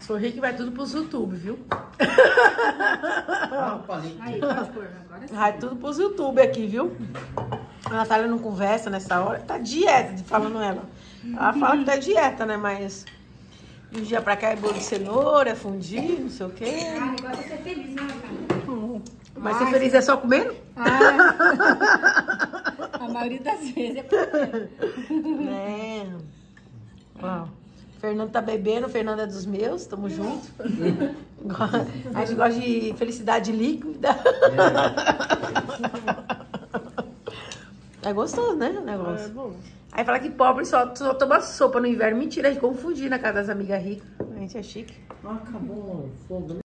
Sou rica e vai tudo pros YouTube, viu? Aí, pode pôr agora sim. Vai tudo pros YouTube aqui, viu? A Natália não conversa nessa hora. Tá dieta, falando ela. Ela fala que tá dieta, né? Mas de um dia pra cá é bolo de cenoura, é fundir, não sei o quê. Ah, o negócio é ser feliz, né, cara? Mas ser feliz é só comendo? A maioria das vezes é comendo. Né? Ó, Fernando tá bebendo, Fernando é dos meus, tamo junto. A gente gosta de felicidade líquida. É gostoso, né, o negócio? É bom. Aí fala que pobre só toma sopa no inverno. Mentira, a gente confundir na casa das amigas ricas. A gente é chique. Acabou o fogo, né?